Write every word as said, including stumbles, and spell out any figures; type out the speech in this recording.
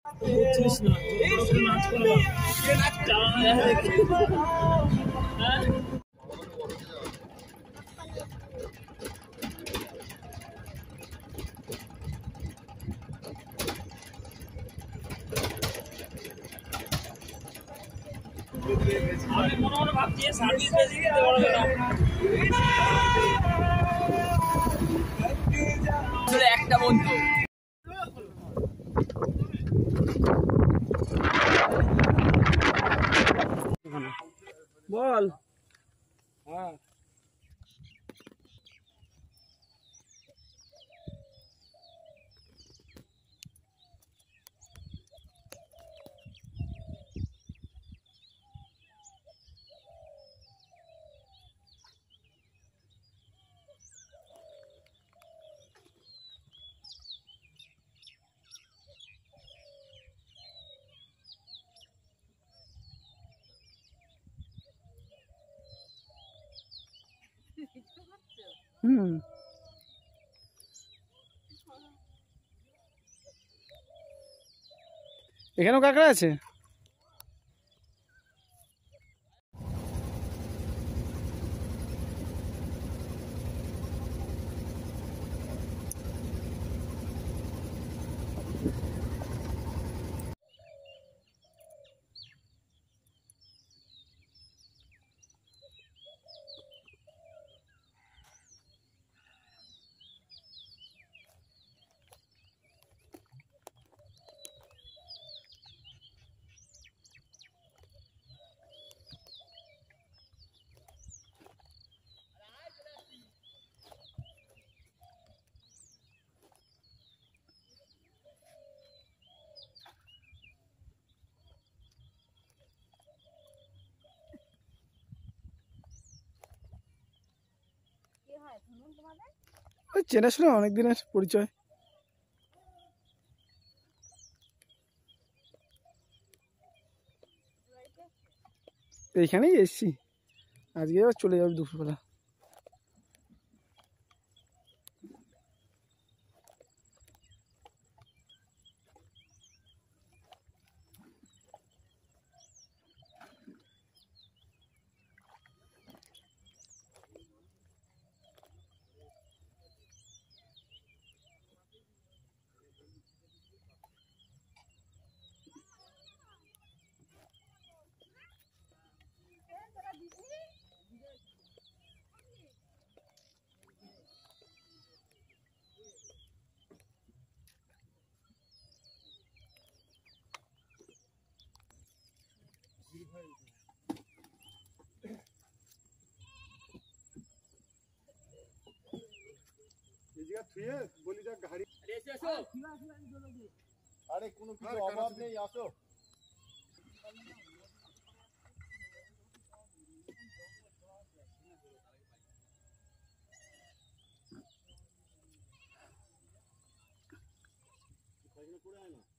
বুঝছিস না নাচ করে হ্যাঁ আমি মনে মনে ভাবছি সার্ভিস বেশি দিতে পারবে না আসলে একটা বন্ধু বল হ্যাঁ হুম এখানেও কাঁকড়া আছে ওই চেনাশোনা অনেক দিনের পরিচয় এইখানেই এসছি আজকে আবার চলে যাবে দুপুরবেলা আরে কোনো কিছু অভাব নেই আসো করে আয় না